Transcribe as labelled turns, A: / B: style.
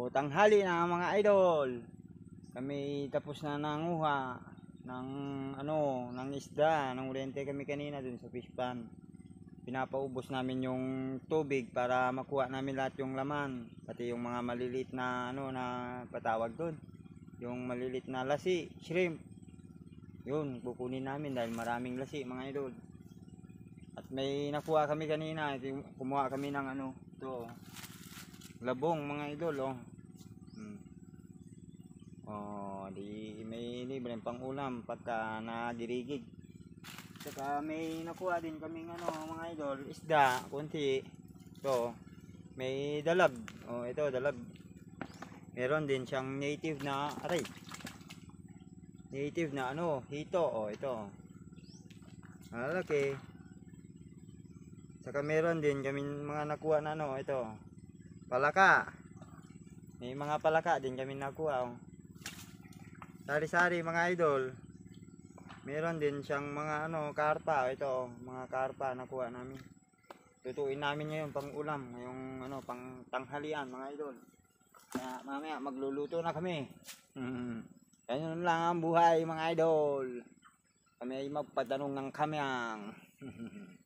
A: tanghali na mga idol. Kami tapos na nanguha ng ng isda, ng urente kami kanina dun sa fish pond. Pinapaubos namin yung tubig para makuha namin lahat yung laman, pati yung mga maliliit na na patawag doon. Yung maliliit na lasi, shrimp. Yun, kukunin namin dahil maraming lasi mga idol. At may nakuha kami kanina, kumuha kami ng ito, labong mga idol, oh. Di may libreng pang ulam pagka nagirigig. Saka may nakuha din kaming mga idol, isda, kunti. Ito, may dalag. Ito dalag. Meron din siyang native na native na hito. Ito. Malaki. Saka meron din kami mga nakuha na ito. Palaka. May mga palaka din kami nakuha, Sari-sari mga idol. Meron din siyang mga karpa. Ito, mga karpa nakuha namin. Tutuin namin ngayon pang ulam, ngayong pang tanghalian mga idol. Kaya mamaya magluluto na kami. Ganyan lang ang buhay mga idol. Kami ay magpatanong ng kamyang.